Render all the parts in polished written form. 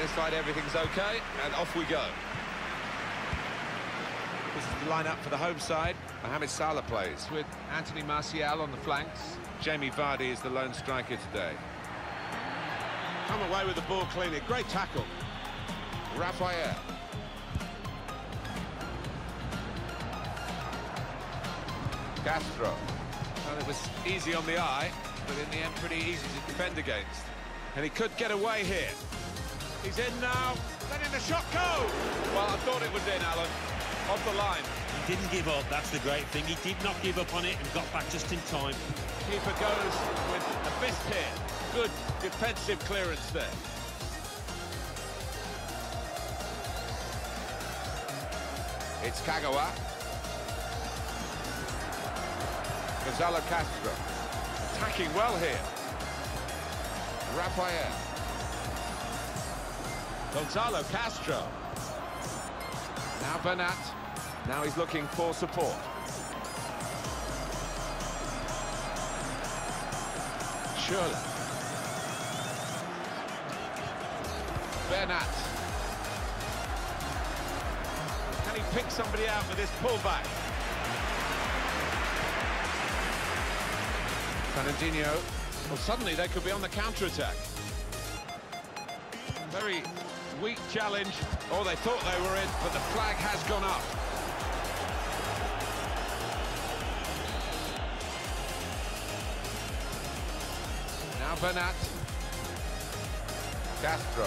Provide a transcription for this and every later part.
Satisfied everything's okay, and off we go. This is the lineup for the home side. Mohamed Salah plays with Anthony Martial on the flanks. Jamie Vardy is the lone striker today. Come away with the ball cleanly. Great tackle. Raphael. Castro. Well, it was easy on the eye, but in the end pretty easy to defend against. And he could get away here. He's in now. Letting the shot go. Well, I thought it was in, Alan. Off the line. He didn't give up, that's the great thing. He did not give up on it and got back just in time. Keeper goes with a fist here. Good defensive clearance there. It's Kagawa. Gonzalo Castro. Attacking well here. Raphael. Gonzalo Castro. Now Bernat. Now he's looking for support. Schürrle. Bernat. Can he pick somebody out with this pullback? Fernandinho. Well, suddenly they could be on the counter-attack. Very weak challenge. Oh, they thought they were in, but the flag has gone up. Now Bernat. Castro.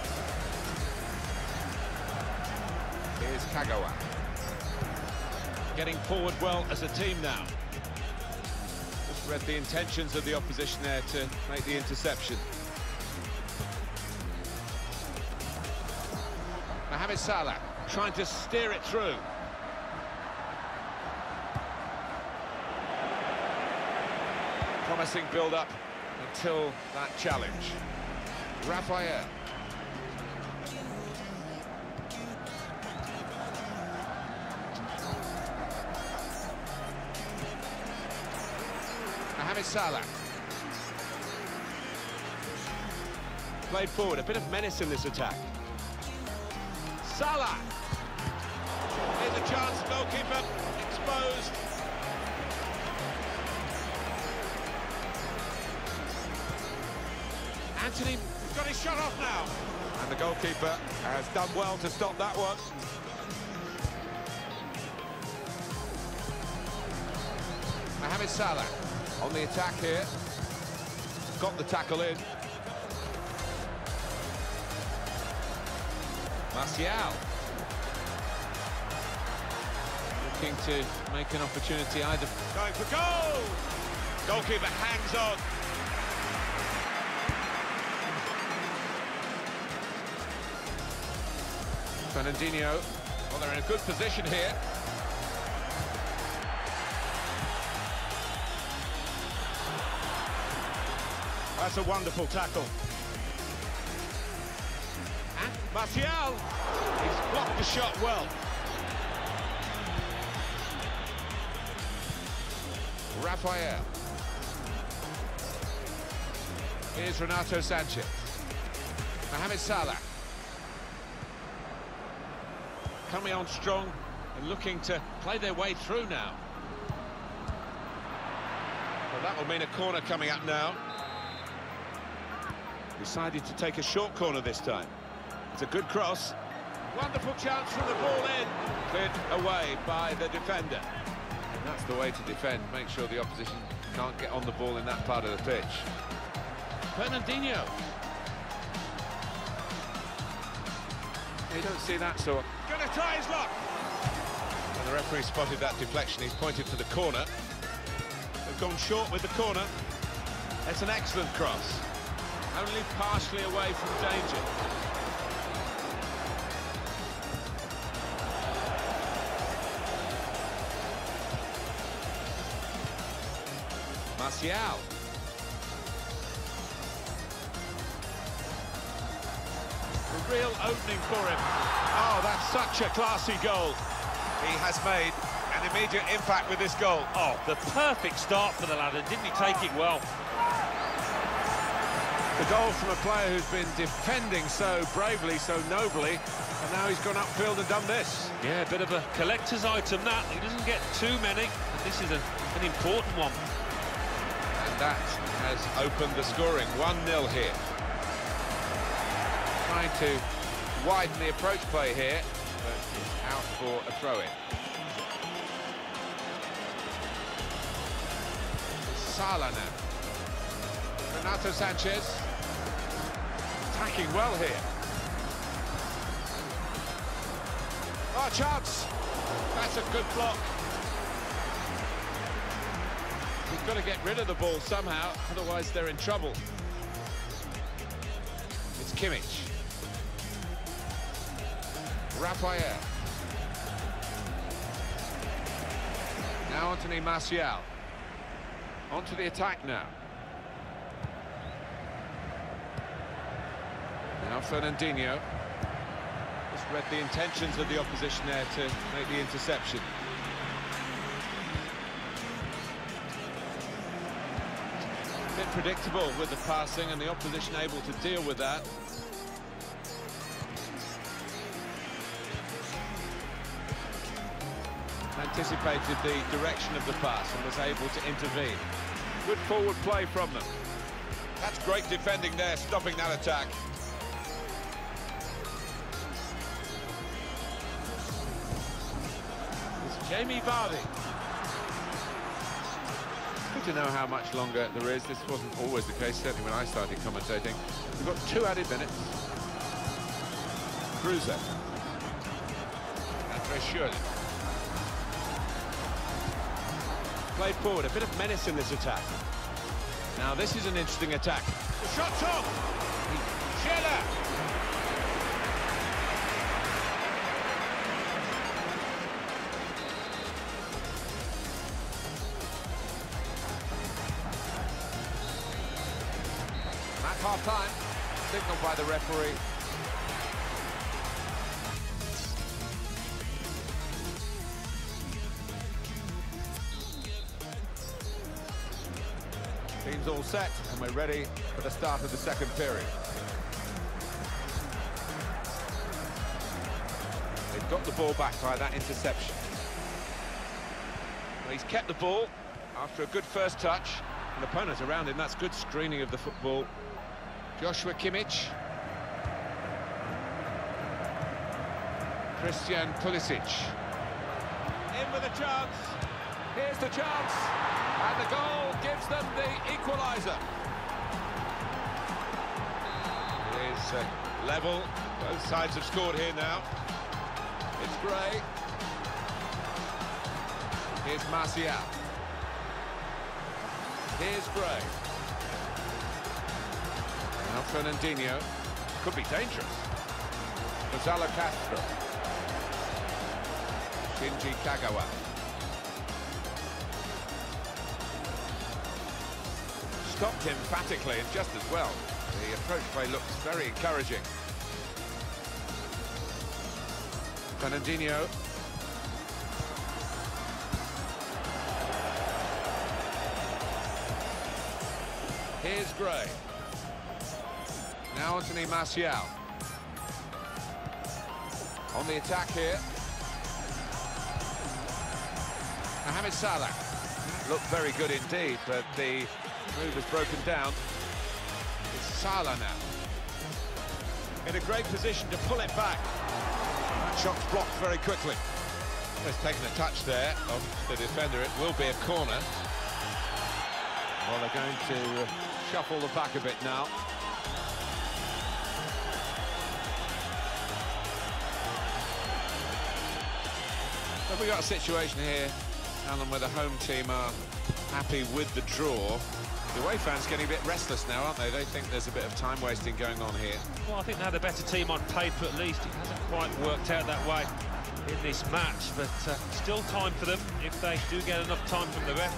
Here's Kagawa. Getting forward well as a team now. Just read the intentions of the opposition there to make the interception. Mohamed Salah trying to steer it through. Promising build-up until that challenge. Raphael. Mohamed Salah. Played forward, a bit of menace in this attack. Salah. Here's a chance, goalkeeper exposed. Anthony got his shot off now. And the goalkeeper has done well to stop that one. Mohamed Salah on the attack here. Got the tackle in. Martial. Looking to make an opportunity either. Going for goal! Goalkeeper hangs on. Fernandinho. Well, they're in a good position here. That's a wonderful tackle. And Martial. He's blocked the shot well. Raphael. Here's Renato Sanchez. Mohamed Salah. Coming on strong and looking to play their way through now. Well, that will mean a corner coming up now. Decided to take a short corner this time. It's a good cross. Wonderful chance from the ball in. Cleared away by the defender. And that's the way to defend. Make sure the opposition can't get on the ball in that part of the pitch. Fernandinho. You don't see that, so... Gonna try his luck. And the referee spotted that deflection. He's pointed to the corner. They've gone short with the corner. It's an excellent cross. Only partially away from danger. Martial. A real opening for him. Oh, that's such a classy goal. He has made an immediate impact with this goal. Oh, the perfect start for the lad, and didn't he take it well? The goal from a player who's been defending so bravely, so nobly, and now he's gone upfield and done this. Yeah, a bit of a collector's item, that. He doesn't get too many, but this is an important one. And that has opened the scoring. 1-0 here. Trying to widen the approach play here, but it's out for a throw-in. Sala now. Renato Sanchez. Attacking well here. Oh, chance! That's a good block. He's got to get rid of the ball somehow, otherwise they're in trouble. It's Kimmich. Raphael. Now Anthony Martial. Onto the attack now. Now Fernandinho. Just read the intentions of the opposition there to make the interception. A bit predictable with the passing and the opposition able to deal with that. Anticipated the direction of the pass and was able to intervene. Good forward play from them. That's great defending there, stopping that attack. It's Jamie Vardy. Good to know how much longer there is. This wasn't always the case, certainly when I started commentating. We've got 2 added minutes. Cruiser. Andre Schürrle. Played forward, a bit of menace in this attack. Now this is an interesting attack. The shot's on! Schürrle! At half-time, signalled by the referee. Team's all set, and we're ready for the start of the second period. They've got the ball back by that interception. Well, he's kept the ball after a good first touch. An opponent around him, that's good screening of the football. Joshua Kimmich. Christian Pulisic. In with a chance. Here's the chance. And the goal gives them the equaliser. It is level. Both sides have scored here now. It's Gray. Here's Martial. Here's Gray. Now Fernandinho. Could be dangerous. Gonzalo Castro. Shinji Kagawa. Stopped emphatically and just as well. The approach play looks very encouraging. Fernandinho. Here's Gray. Now Anthony Martial. On the attack here. Mohamed Salah. Looked very good indeed, but the move has broken down. It's Salah now. In a great position to pull it back. That shot's blocked very quickly. Has taken a touch there of the defender. It will be a corner. Well, they're going to shuffle the back a bit now. So we've got a situation here, Alan, where the home team are happy with the draw. The away fans getting a bit restless now, aren't they? They think there's a bit of time wasting going on here. Well, I think they're the better team on paper at least. It hasn't quite worked out that way in this match, but still time for them if they do get enough time from the ref.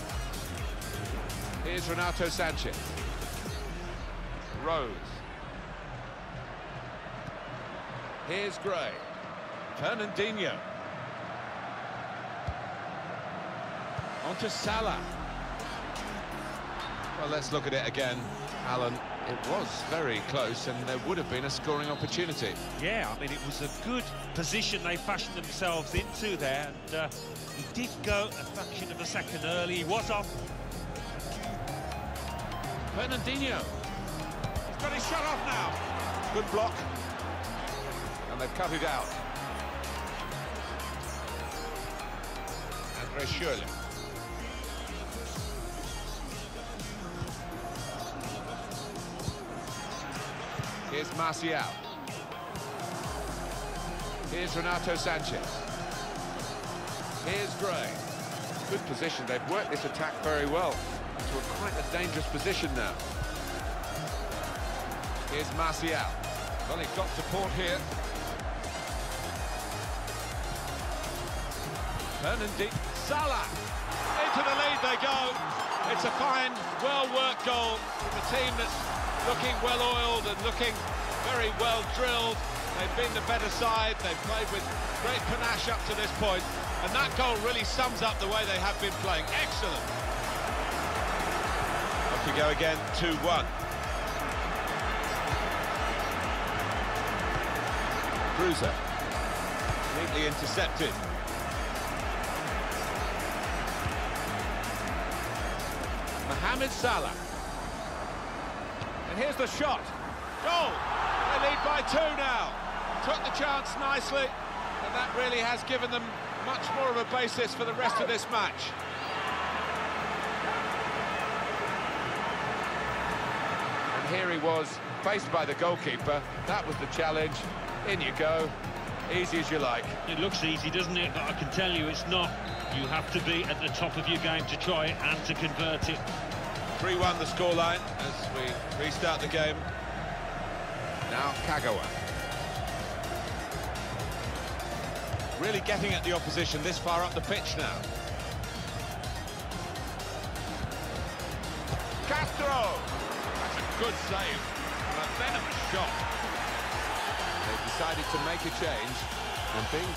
Here's Renato Sanchez. Rose. Here's Gray. Fernandinho. On to Salah. Well, let's look at it again, Alan. It was very close, and there would have been a scoring opportunity. Yeah, I mean, it was a good position they fashioned themselves into there, and he did go a fraction of a second early. He was off. Fernandinho. He's got his shot off now. Good block. And they've cut it out. Andre Schürrle. Here's Martial. Here's Renato Sanchez. Here's Gray. Good position. They've worked this attack very well into quite a dangerous position now. Here's Martial. Well, he's got support here. Fernandinho. Salah. Into the lead they go. It's a fine, well-worked goal from a team that's looking well-oiled and looking very well-drilled. They've been the better side. They've played with great panache up to this point, and that goal really sums up the way they have been playing. Excellent. Off we go again, 2-1. Bruiser. Neatly intercepted. Mohamed Salah. And here's the shot. Goal! They lead by 2 now. Took the chance nicely, and that really has given them much more of a basis for the rest of this match. And here he was, faced by the goalkeeper. That was the challenge. In you go. Easy as you like. It looks easy, doesn't it? But I can tell you it's not. You have to be at the top of your game to try it and to convert it. 3-1 the scoreline as we restart the game. Now Kagawa. Really getting at the opposition this far up the pitch now. Castro! That's a good save. And a venomous shot. They've decided to make a change and being...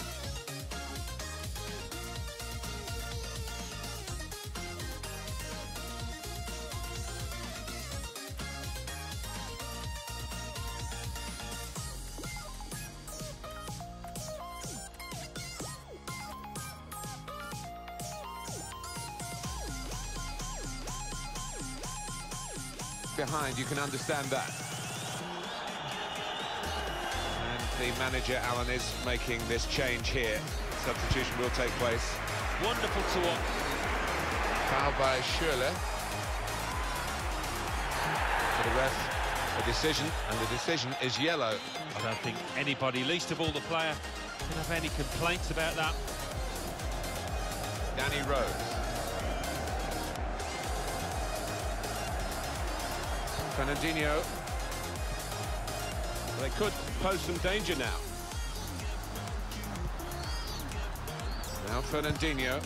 behind, you can understand that. And the manager, Alan, is making this change here. Substitution will take place. Wonderful to watch. Foul by Schürrle. For the ref, a decision, and the decision is yellow. I don't think anybody, least of all the player, can have any complaints about that. Danny Rose. Fernandinho. They could pose some danger now. Now Fernandinho.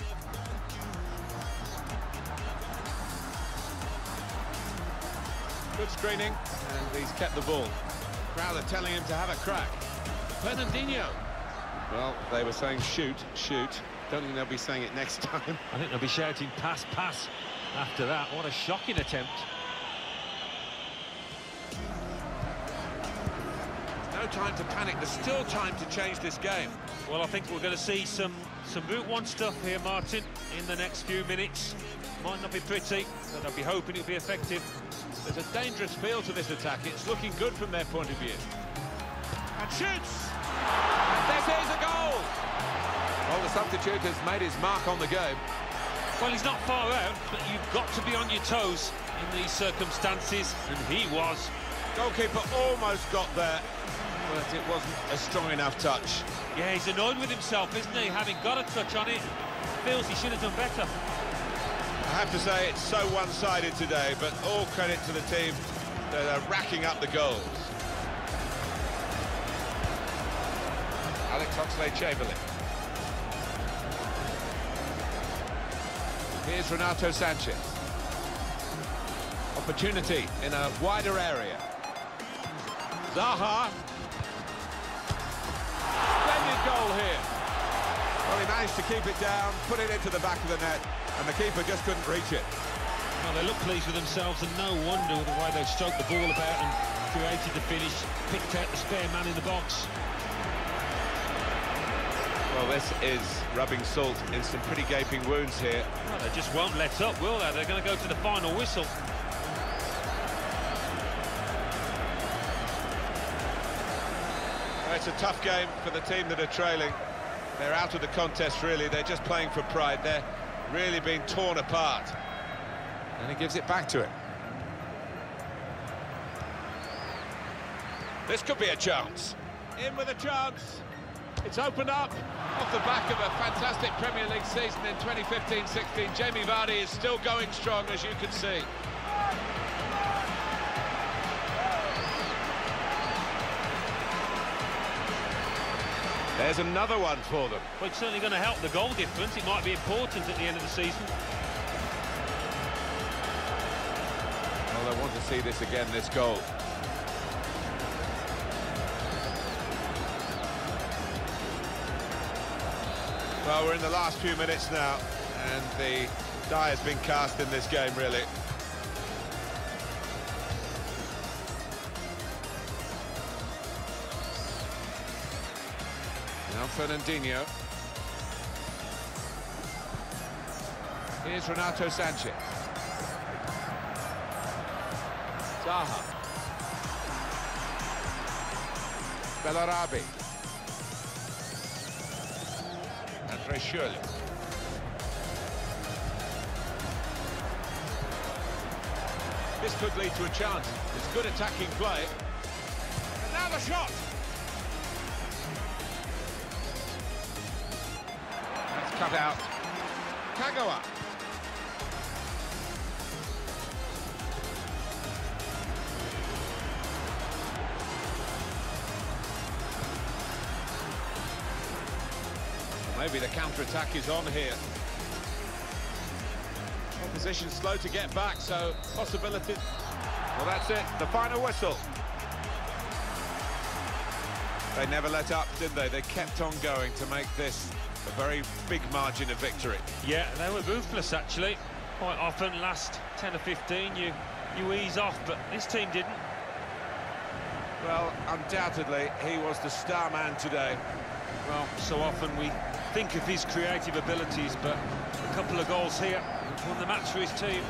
Good screening, and he's kept the ball. Crowd are telling him to have a crack. Fernandinho. Well, they were saying shoot, shoot. Don't think they'll be saying it next time. I think they'll be shouting pass, pass after that. What a shocking attempt. No time to panic. There's still time to change this game. Well, I think we're going to see some Route 1 stuff here, Martin, in the next few minutes. Might not be pretty, but I'll be hoping it'll be effective. There's a dangerous feel to this attack. It's looking good from their point of view. And shoots! And this is a goal! Well, the substitute has made his mark on the game. Well, he's not far out, but you've got to be on your toes in these circumstances, and he was. Goalkeeper almost got there, but it wasn't a strong enough touch. Yeah, he's annoyed with himself, isn't he? Having got a touch on it, feels he should have done better. I have to say, it's so one-sided today, but all credit to the team that are racking up the goals. Alex Oxlade-Chamberlain. Here's Renato Sanchez. Opportunity in a wider area. Zaha. Splendid goal here. Well, he managed to keep it down, put it into the back of the net, and the keeper just couldn't reach it. Well, they look pleased with themselves, and no wonder with the way they've stroked the ball about and created the finish, picked out the spare man in the box. Well, this is rubbing salt in some pretty gaping wounds here. Well, they just won't let up, will they? They're going to go to the final whistle. Well, it's a tough game for the team that are trailing. They're out of the contest, really. They're just playing for pride. They're really being torn apart. And he gives it back to him. This could be a chance. In with a chance. It's opened up off the back of a fantastic Premier League season in 2015-16. Jamie Vardy is still going strong, as you can see. There's another one for them. Well, it's certainly going to help the goal difference. It might be important at the end of the season. Well, I want to see this again, this goal. Well, we're in the last few minutes now, and the die has been cast in this game, really. Now Fernandinho. Here's Renato Sanchez. Zaha. Bellarabi. Andre Schürrle. This could lead to a chance. It's good attacking play. And now the shot! That's cut out. Kagawa. Maybe the counter-attack is on here. Opposition slow to get back, so possibility. Well, that's it, the final whistle. They never let up, did they? They kept on going to make this a very big margin of victory. Yeah, they were ruthless, actually. Quite often, last 10 or 15, you ease off, but this team didn't. Well, undoubtedly, he was the star man today. Well, so often we think of his creative abilities, but a couple of goals here won the match for his team.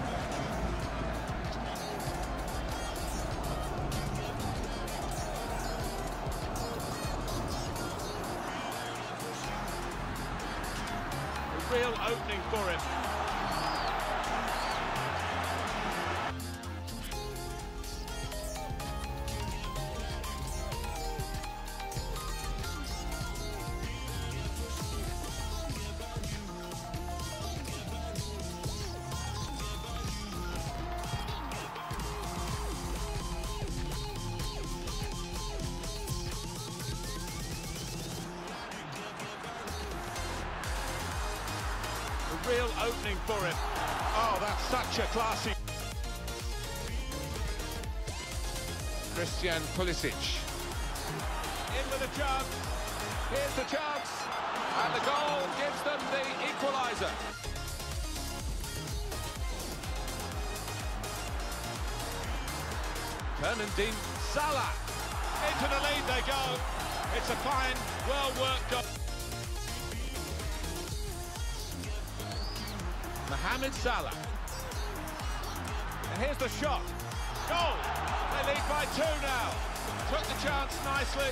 A real opening for him. Real opening for him. Oh, that's such a classy. Christian Pulisic. In with a chance. Here's the chance. And the goal gives them the equaliser. Fernandinho Salah. Into the lead they go. It's a fine, well-worked goal. Mohamed Salah. And here's the shot. Goal! They lead by 2 now. Took the chance nicely.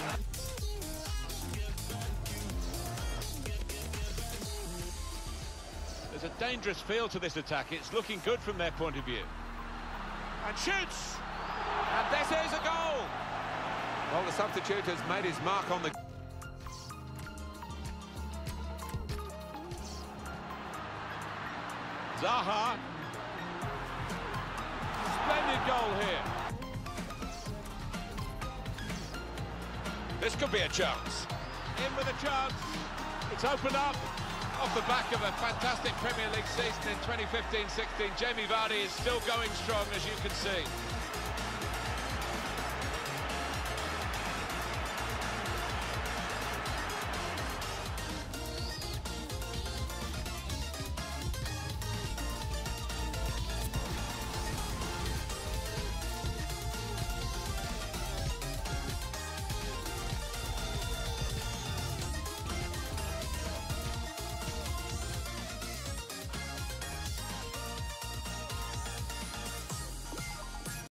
There's a dangerous feel to this attack. It's looking good from their point of view. And shoots! And this is a goal! Well, the substitute has made his mark on the... Zaha. Splendid goal here. This could be a chance. In with a chance. It's opened up off the back of a fantastic Premier League season in 2015-16. Jamie Vardy is still going strong, as you can see.